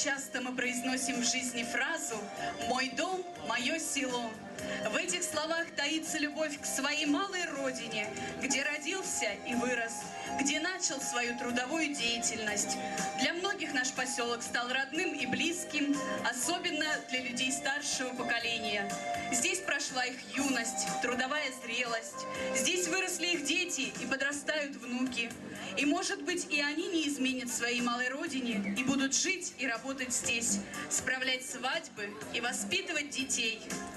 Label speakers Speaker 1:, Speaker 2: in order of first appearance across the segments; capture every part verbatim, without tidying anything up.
Speaker 1: часто мы произносим в жизни фразу «Мой дом, мое село». В этих словах таится любовь к своей малой родине, где родился и вырос, где начал свою трудовую деятельность. Для многих наш поселок стал родным и близким, особенно для людей старшего поколения. Здесь прошла их юность, трудовая зрелость. Здесь выросли их дети и подрастают внуки. И, может быть, и они не изменят своей малой родине и будут жить и работать здесь, справлять свадьбы и воспитывать детей.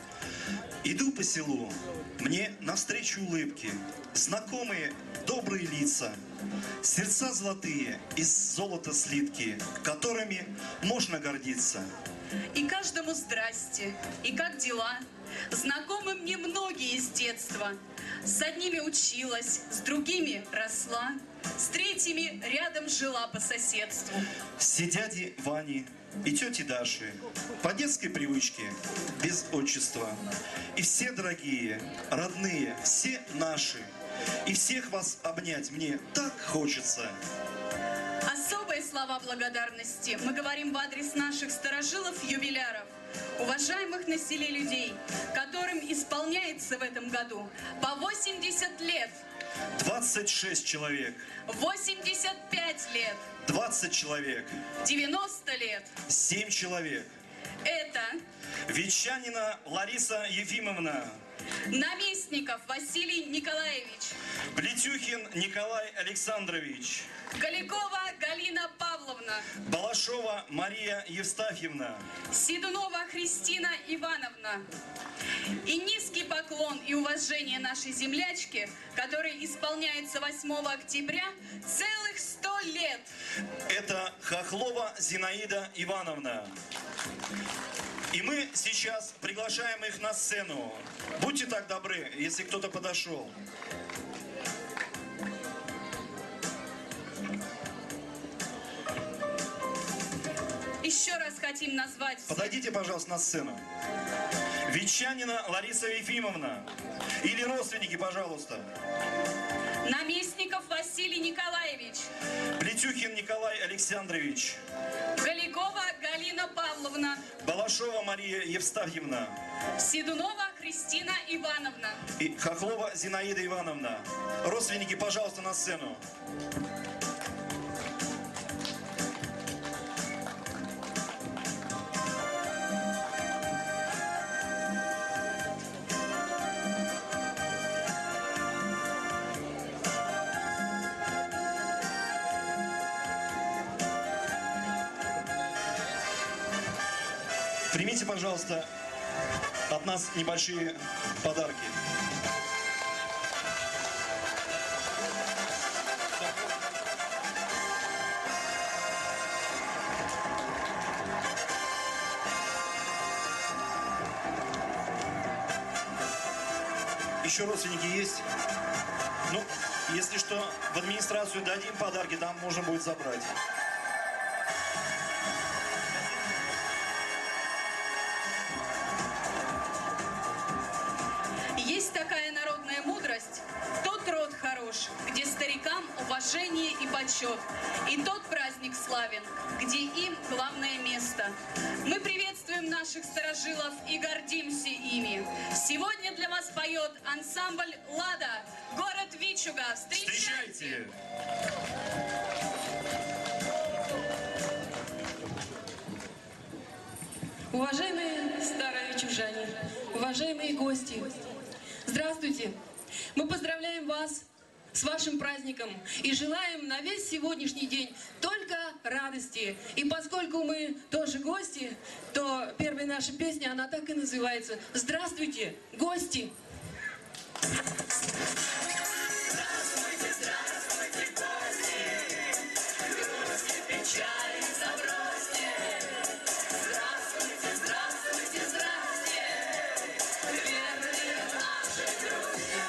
Speaker 2: Иду по селу, мне навстречу улыбки, знакомые добрые лица, сердца золотые из золота слитки, которыми можно гордиться.
Speaker 1: И каждому здрасте, и как дела? Знакомы мне многие с детства. С одними училась, с другими росла, с третьими рядом жила по соседству.
Speaker 2: Все дяди Вани и тети Даши по детской привычке, без отчества. И все дорогие, родные, все наши. И всех вас обнять мне так хочется.
Speaker 1: Особые слова благодарности мы говорим в адрес наших старожилов-юбиляров, уважаемых на селе людей, которым исполняется в этом году по восемьдесят лет.
Speaker 2: двадцать шесть человек.
Speaker 1: восемьдесят пять лет.
Speaker 2: двадцать человек.
Speaker 1: девяносто лет.
Speaker 2: семь человек.
Speaker 1: Это
Speaker 2: Ветчанина Лариса Ефимовна.
Speaker 1: Наместников Василий Николаевич.
Speaker 2: Плетюхин Николай Александрович.
Speaker 1: Голикова Галина Павловна.
Speaker 2: Балашова Мария Евстафьевна.
Speaker 1: Седунова Христина Ивановна. И низкий поклон и уважение нашей землячке, которой исполняется восьмого октября целых сто лет.
Speaker 2: Это Хохлова Зинаида Ивановна. И мы сейчас приглашаем их на сцену. Будьте так добры, если кто-то подошел.
Speaker 1: Еще раз хотим назвать...
Speaker 2: Подойдите, пожалуйста, на сцену. Ветчанина Лариса Ефимовна. Или родственники, пожалуйста.
Speaker 1: Наместников Василий Николаевич.
Speaker 2: Плетюхин Николай Александрович.
Speaker 1: Голикова Галина Павловна.
Speaker 2: Балашова Мария Евстафьевна.
Speaker 1: Седунова Христина Ивановна.
Speaker 2: И Хохлова Зинаида Ивановна. Родственники, пожалуйста, на сцену. Примите, пожалуйста, от нас небольшие подарки. Еще родственники есть? Ну, если что, в администрацию дадим подарки, там можно будет забрать.
Speaker 1: Есть такая народная мудрость: тот род хорош, где старикам уважение и почет, и тот праздник славен, где им главное место. Мы приветствуем наших старожилов и гордимся ими. Сегодня для вас поет ансамбль «Лада», город Вичуга. Встречайте!
Speaker 2: Встречайте!
Speaker 3: Уважаемые старовичужане, уважаемые гости, здравствуйте! Мы поздравляем вас с вашим праздником и желаем на весь сегодняшний день только радости. И поскольку мы тоже гости, то первая наша песня, она так и называется «Здравствуйте, гости!»
Speaker 4: Здравствуйте, здравствуйте, гости! Грусти, печали забросьте! Здравствуйте, здравствуйте, здравствуйте! Верные наши друзья!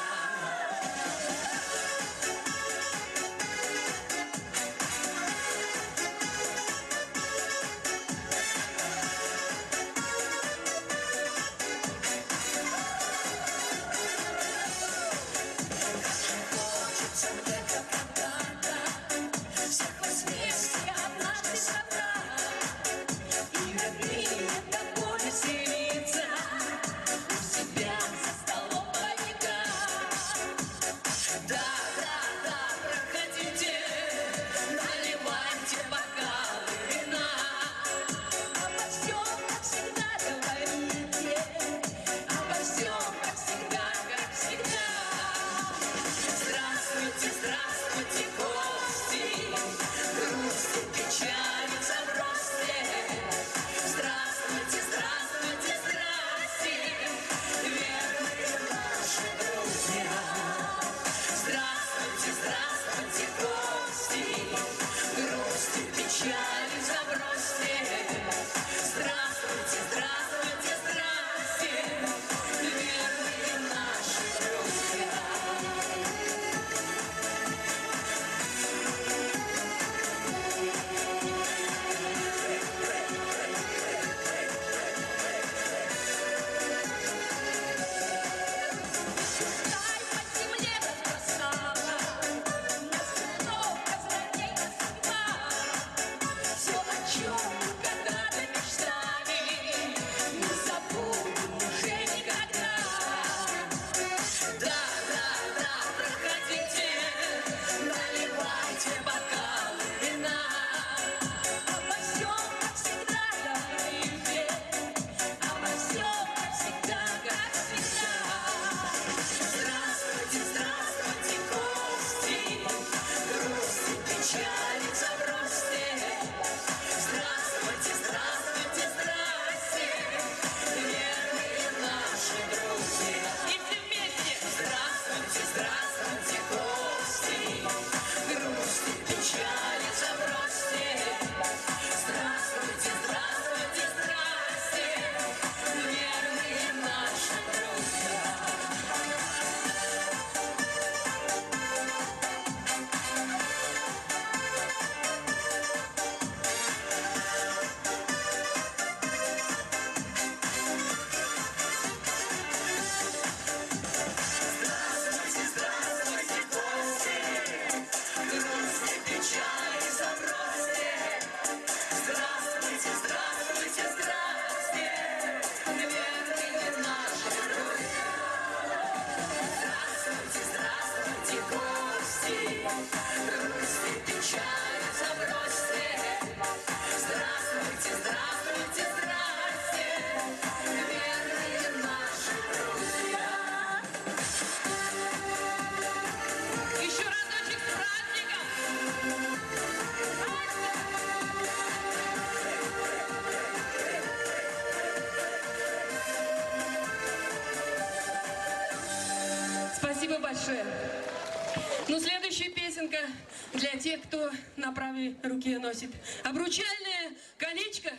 Speaker 3: большое. Ну, следующая песенка для тех, кто на правой руке носит обручальное колечко.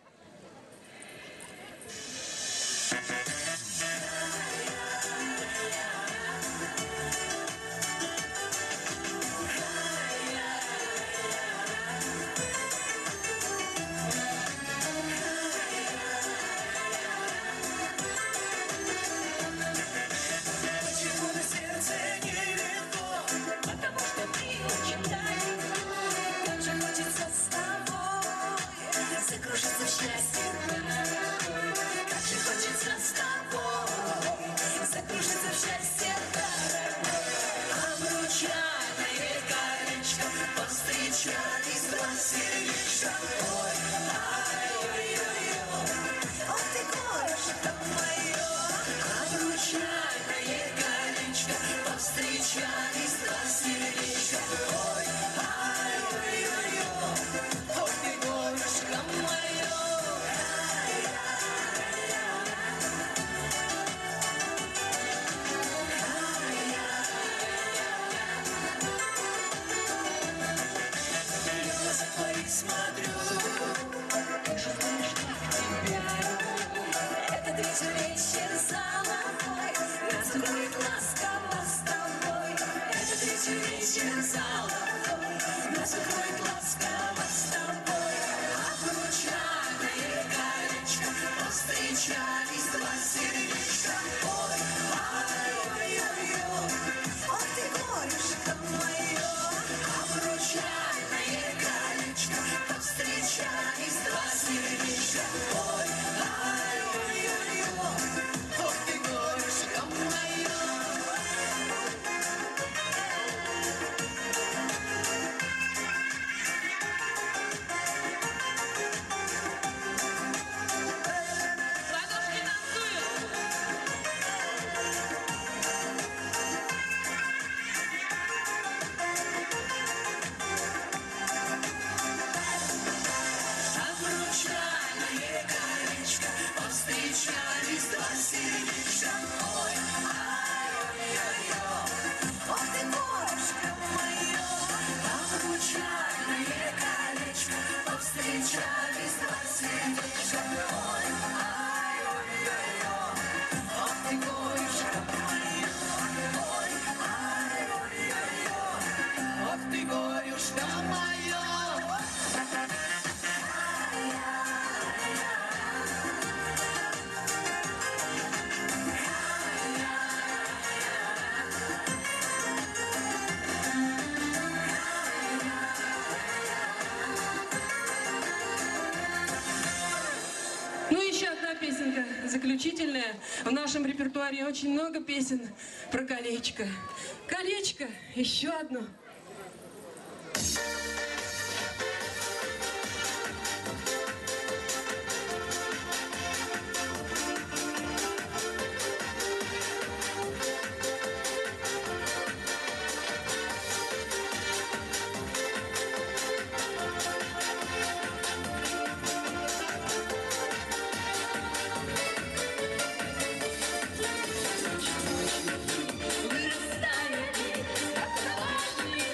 Speaker 3: Заключительная. В нашем репертуаре очень много песен про колечко. Колечко, еще одно.
Speaker 4: Вырастает, как ромашный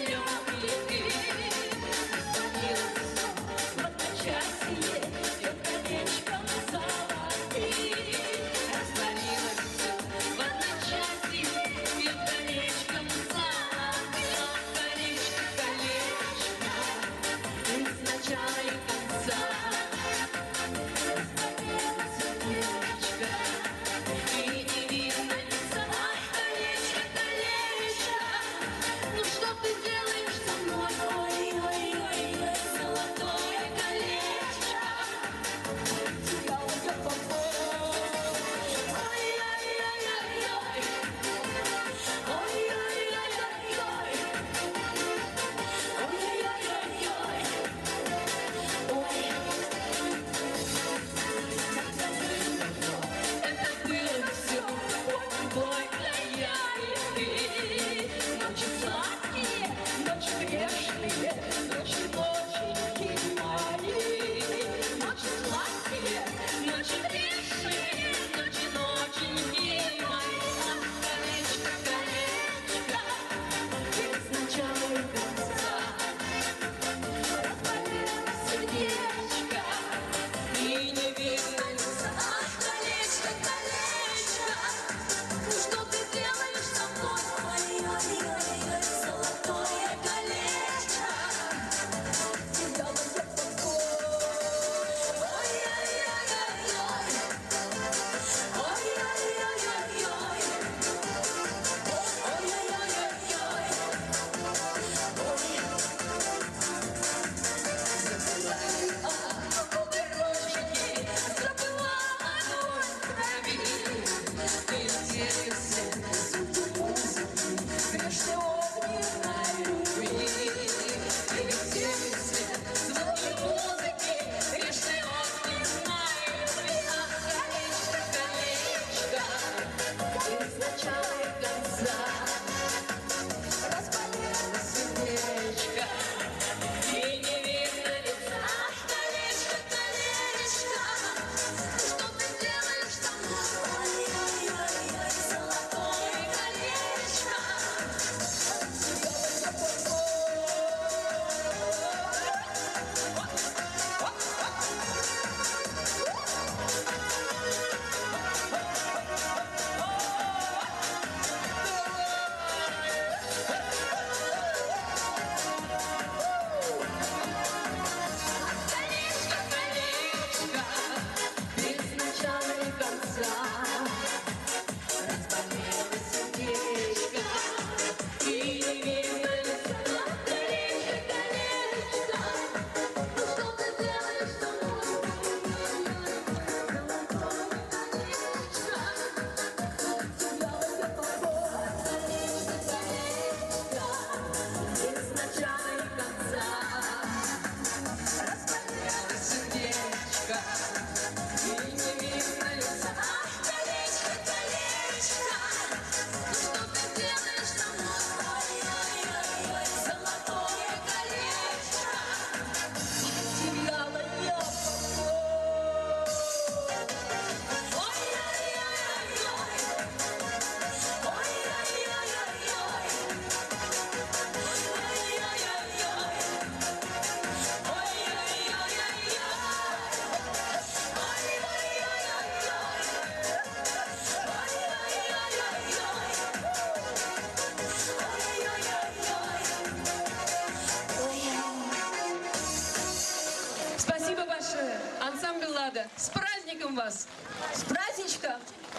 Speaker 3: праздником вас!
Speaker 5: С праздничком!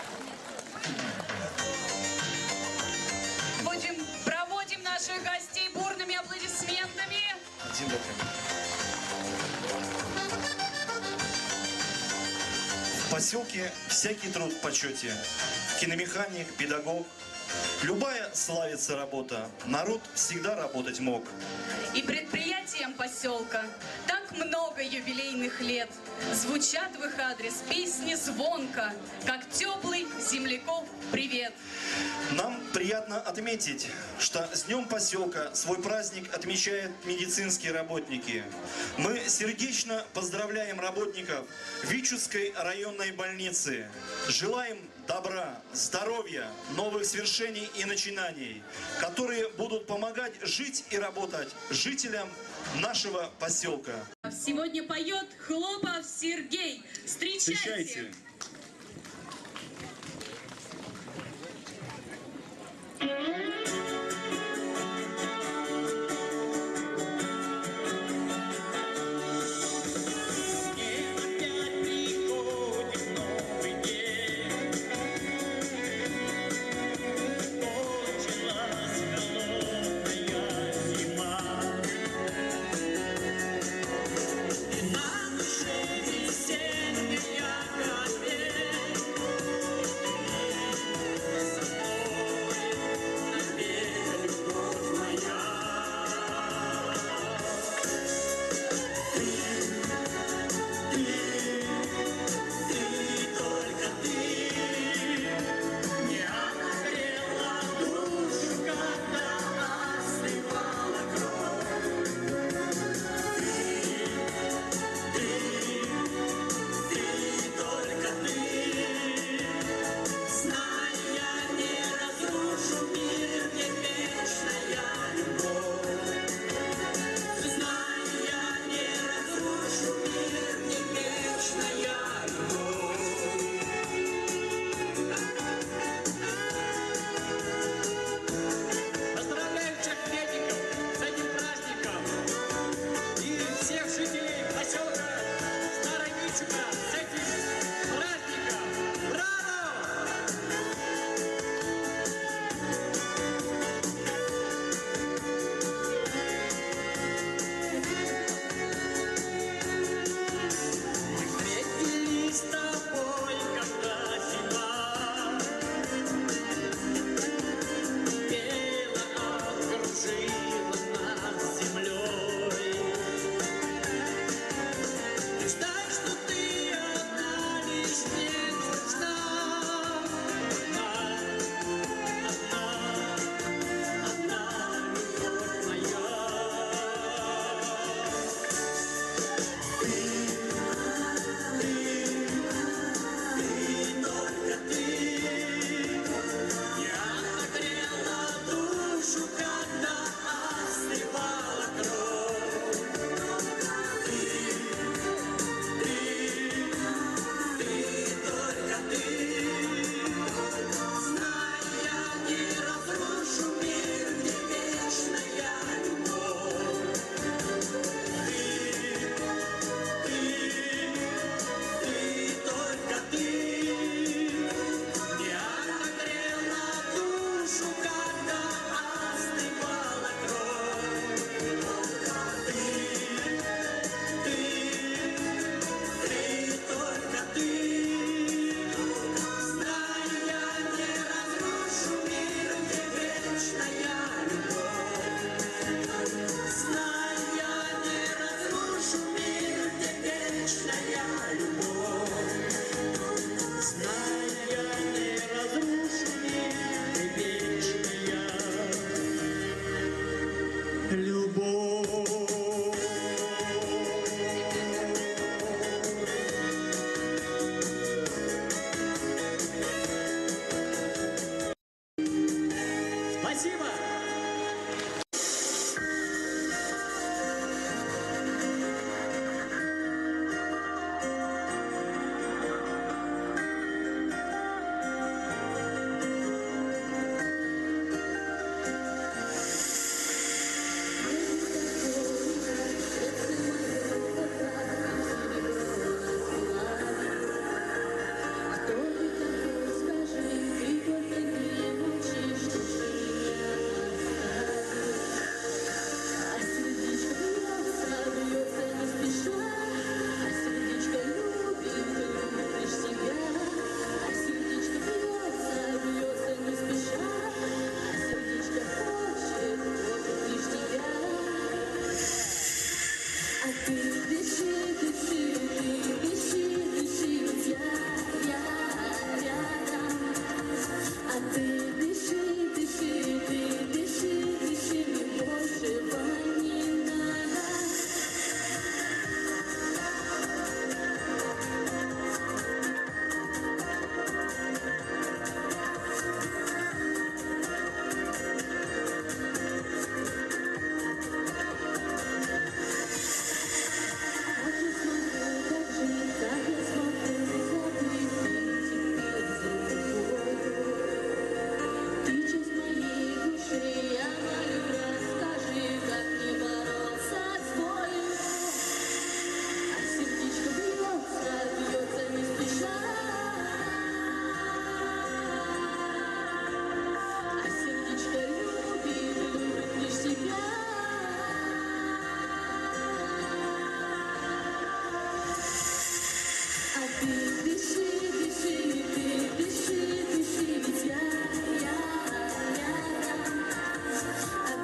Speaker 1: Будем, проводим наших гостей бурными аплодисментами.
Speaker 2: В поселке всякий труд в почете. Киномеханик, педагог. Любая славится работа. Народ всегда работать мог.
Speaker 1: И предприятиям поселка так много юбилейных лет. Звучат в их адрес песни звонко, как теплый земляков привет.
Speaker 2: Нам приятно отметить, что с Днем поселка свой праздник отмечают медицинские работники. Мы сердечно поздравляем работников Вичудской районной больницы. Желаем добра, здоровья, новых свершений и начинаний, которые будут помогать жить и работать жителям нашего поселка.
Speaker 1: Сегодня поет Хлопов Сергей. Встречайте!
Speaker 2: Встречайте.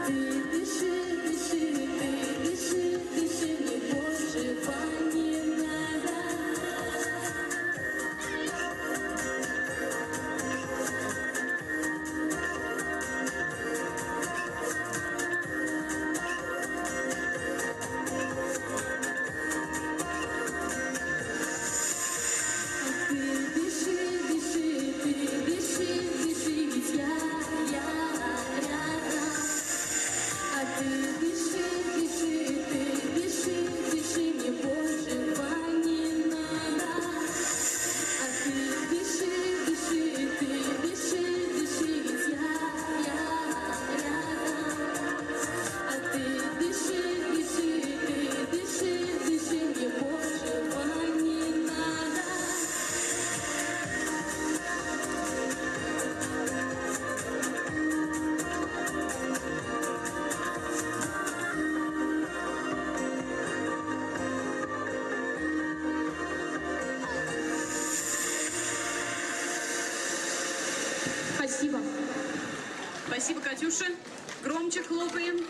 Speaker 1: Спасибо. Спасибо, Катюша. Громче хлопаем.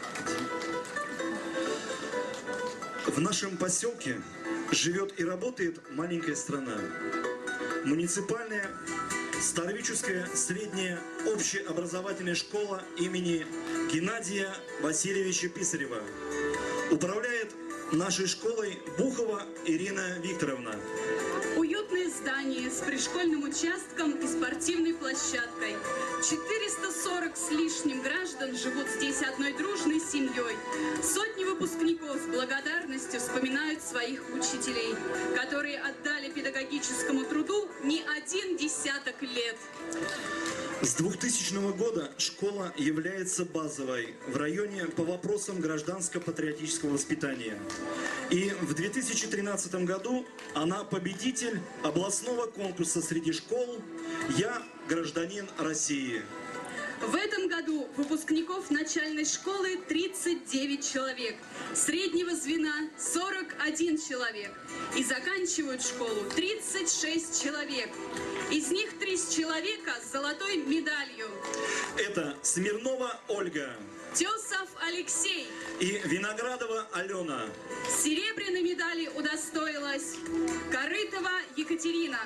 Speaker 2: В нашем поселке живет и работает маленькая страна. Муниципальная Старовичевская средняя общеобразовательная школа имени Геннадия Васильевича Писарева. Управляет нашей школой Бухова Ирина Викторовна.
Speaker 1: Уютное здание с пришкольным участком и спортивной площадкой. четыреста сорок с лишним граждан живут здесь одной дружной семьей. Сотни выпускников с благодарностью вспоминают своих учителей, которые отдали педагогическому труду не один десяток лет.
Speaker 2: С двухтысячного года школа является базовой в районе по вопросам гражданско-патриотического воспитания. И в две тысячи тринадцатом году она победитель областного конкурса среди школ «Я гражданин России».
Speaker 1: В этом году выпускников начальной школы тридцать девять человек, среднего звена сорок один человек. И заканчивают школу тридцать шесть человек. Из них тридцать человека с золотой медалью.
Speaker 2: Это Смирнова Ольга,
Speaker 1: Тесов Алексей
Speaker 2: и Виноградова Алена.
Speaker 1: Серебряной медали удостоилась Корытова Екатерина.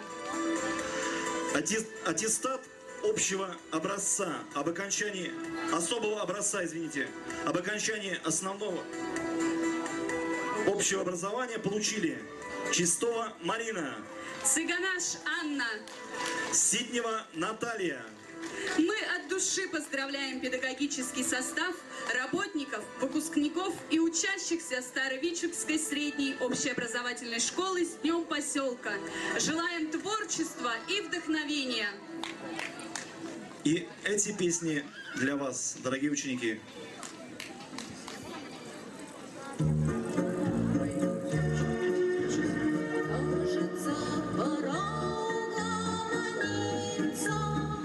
Speaker 2: Аттестат общего образца об окончании, особого образца, извините, об окончании основного общего образования получили Чистова Марина,
Speaker 1: Цыганаш Анна.
Speaker 2: Ситнева Наталья.
Speaker 1: Мы от души поздравляем педагогический состав, работников, выпускников и учащихся Старовичевской средней общеобразовательной школы с Днем поселка. Желаем творчества и вдохновения.
Speaker 2: И эти песни для вас, дорогие ученики.
Speaker 4: Кажется, пора угомониться,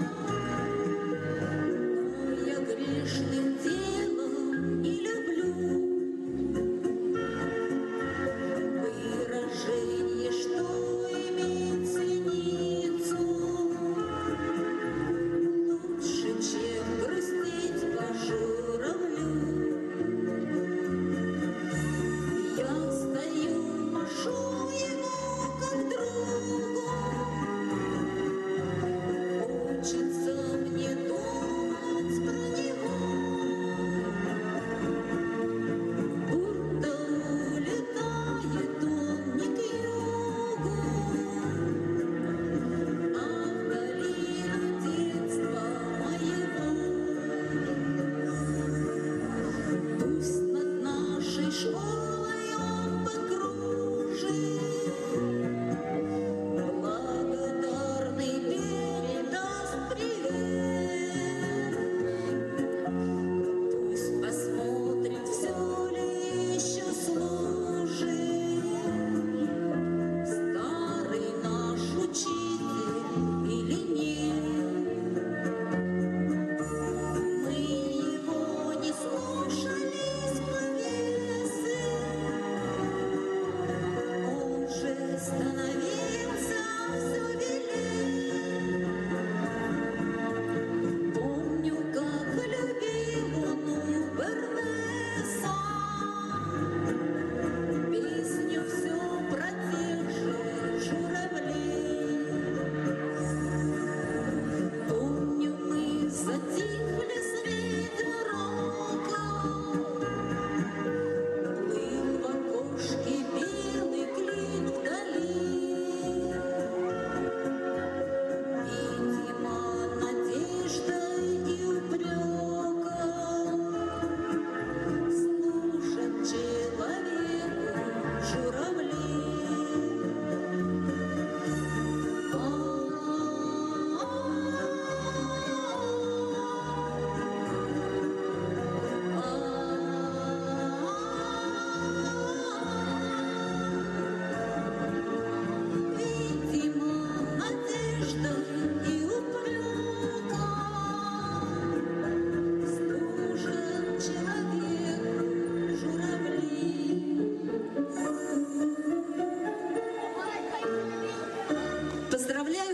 Speaker 4: но я грешным делом не люблю выражение, что имеет ценицу. Лучше, чем грустить по журавлю.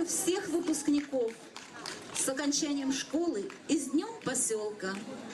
Speaker 4: Поздравляю всех выпускников с окончанием школы и с Днем поселка.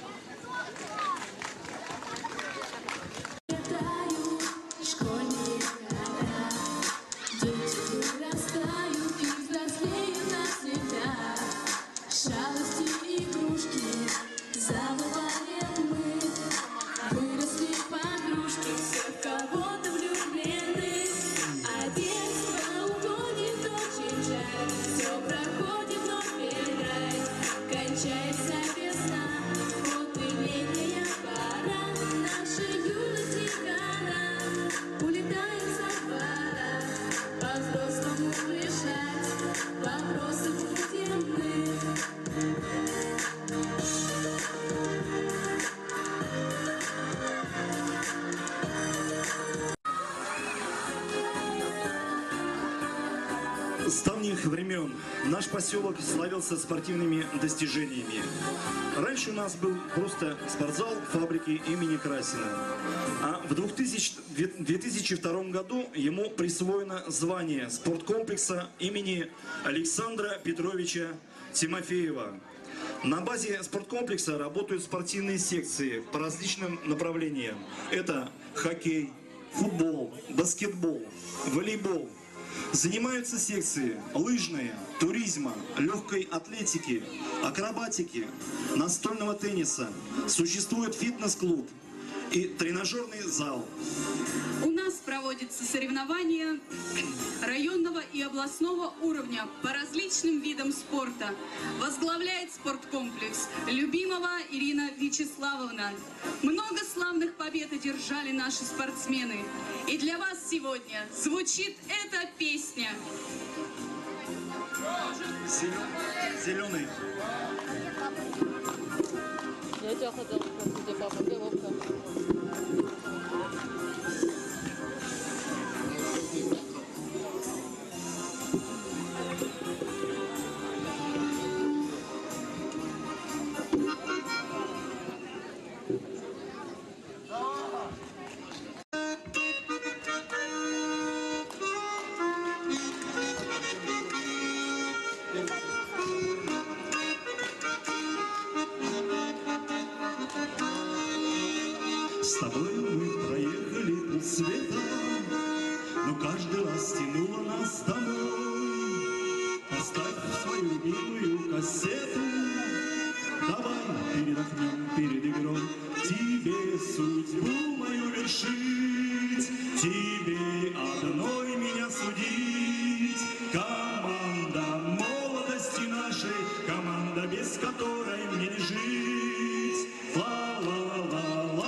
Speaker 2: С давних времен наш поселок славился спортивными достижениями. Раньше у нас был просто спортзал фабрики имени Красина. А в две тысячи втором году ему присвоено звание спорткомплекса имени Александра Петровича Тимофеева. На базе спорткомплекса работают спортивные секции по различным направлениям. Это хоккей, футбол, баскетбол, волейбол. Занимаются секции лыжные, туризма, легкой атлетики, акробатики, настольного тенниса. Существует фитнес-клуб и тренажерный зал.
Speaker 1: У нас проводятся соревнования районного и областного уровня по различным видам спорта. Возглавляет спорткомплекс любимого Ирина Вячеславовна. Много славных побед одержали наши спортсмены. И для вас сегодня звучит эта песня.
Speaker 2: Зеленый.
Speaker 5: Я тебя хотела спросить, папа, ты ловко.
Speaker 2: С тобой мы проехали полсвета, но каждый раз тянуло нас домой. Поставь свою любимую кассету, давай передохнем перед игрой. Тебе судьбу мою вершить, тебе одной меня судить. Команда молодости нашей, команда, без которой мне не жить. Ла-ла-ла-ла.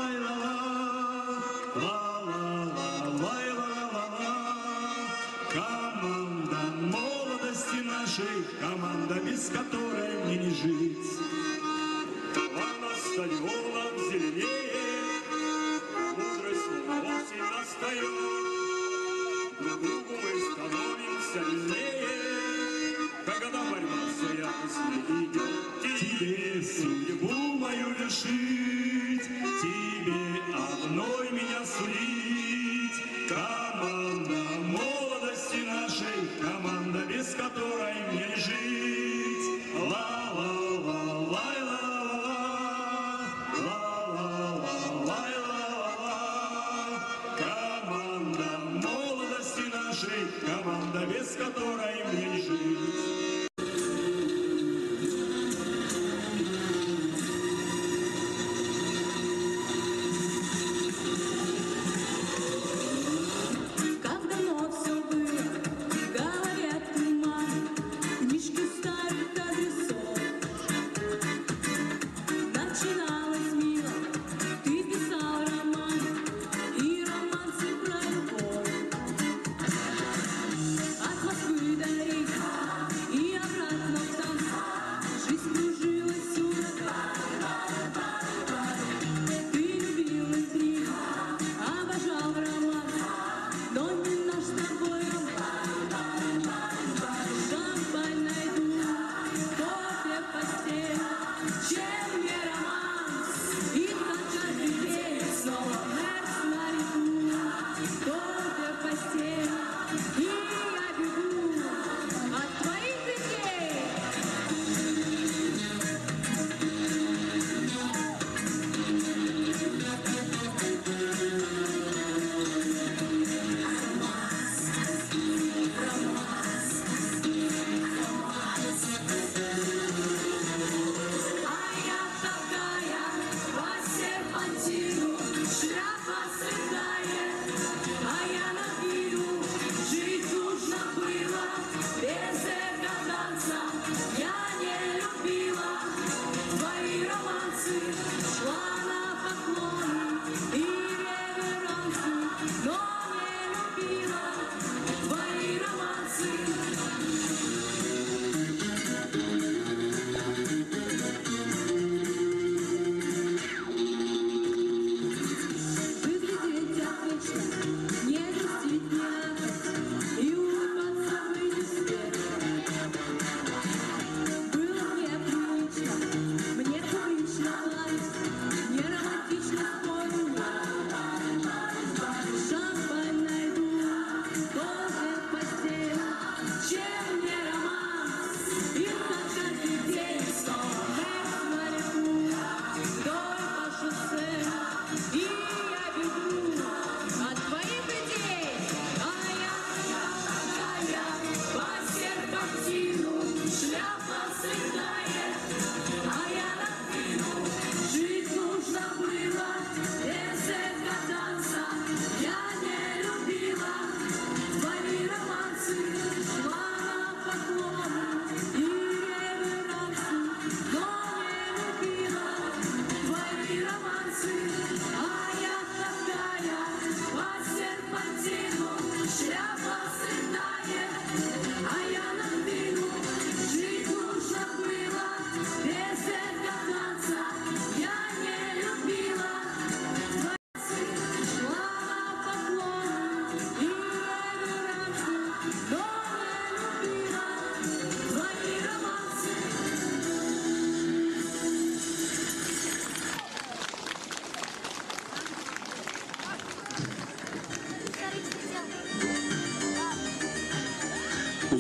Speaker 2: Команда, без которой мне не жить. Трава на стадионах зеленее, мудрость словно осень настает. Друг другу мы становимся сильнее, когда борьба за яростней идет. Тебе судьбу мою вершить, тебе одной меня судить. Команда молодости нашей, команда, без которой мне не жить. Команда молодости нашей, команда, без которой мне не жить.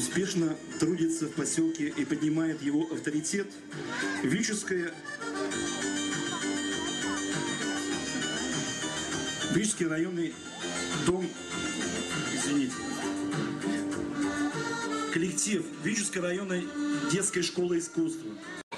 Speaker 2: успешно трудится в поселке и поднимает его авторитет, Вичурская, Вичурский районный дом, извините, коллектив Вичурской районной детской школы искусства.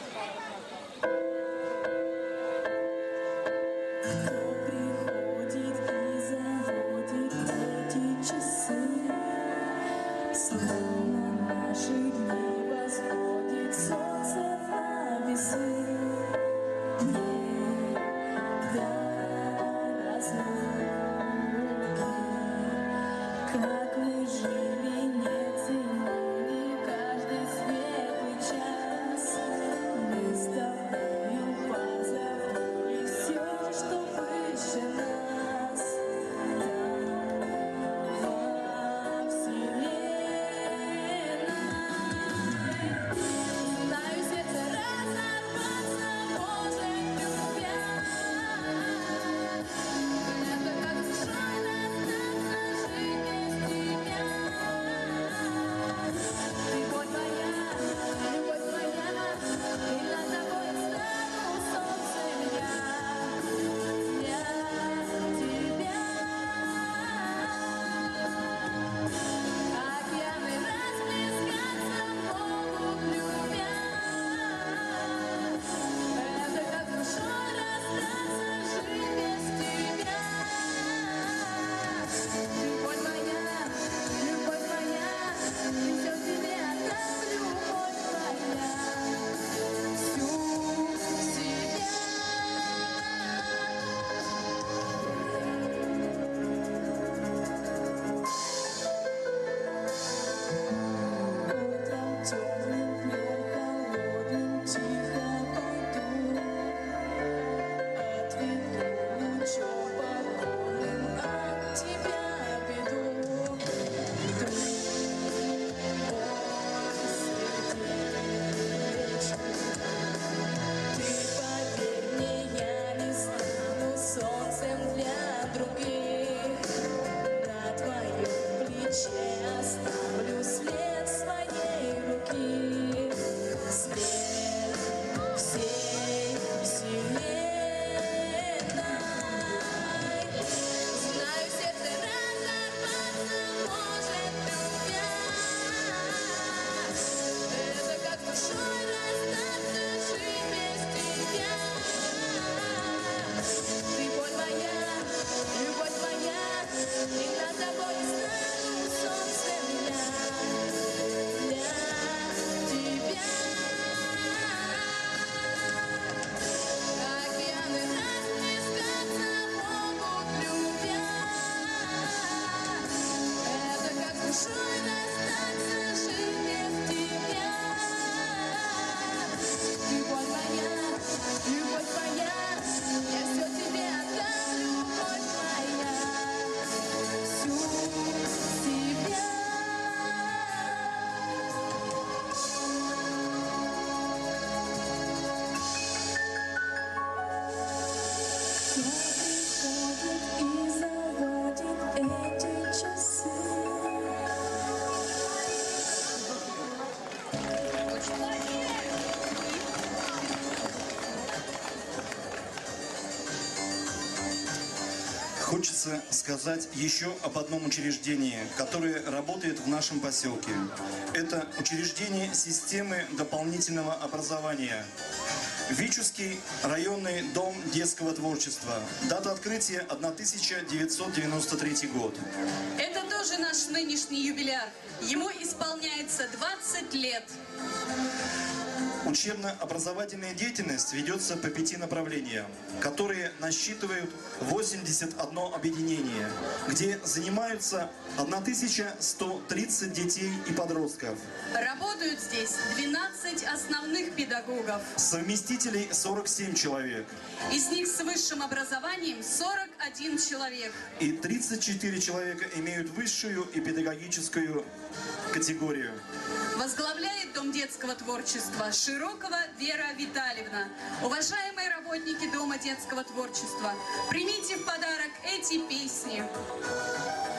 Speaker 6: Хочется сказать еще об одном учреждении, которое работает в нашем поселке. Это учреждение системы дополнительного образования. Вичурский районный дом детского творчества. Дата открытия тысяча девятьсот девяносто третий год.
Speaker 1: Это тоже наш нынешний юбиляр. Ему исполняется двадцать лет.
Speaker 6: Учебно-образовательная деятельность ведется по пяти направлениям, которые насчитывают восемьдесят одно объединение, где занимаются тысяча сто тридцать детей и подростков.
Speaker 1: Работают здесь двенадцать основных педагогов.
Speaker 6: Совместителей сорок семь человек.
Speaker 1: Из них с высшим образованием сорок один человек.
Speaker 6: И тридцать четыре человека имеют высшую и педагогическую категорию.
Speaker 1: Возглавляет Дом детского творчества Широкова Вера Витальевна. Уважаемые работники Дома детского творчества, примите в подарок эти песни.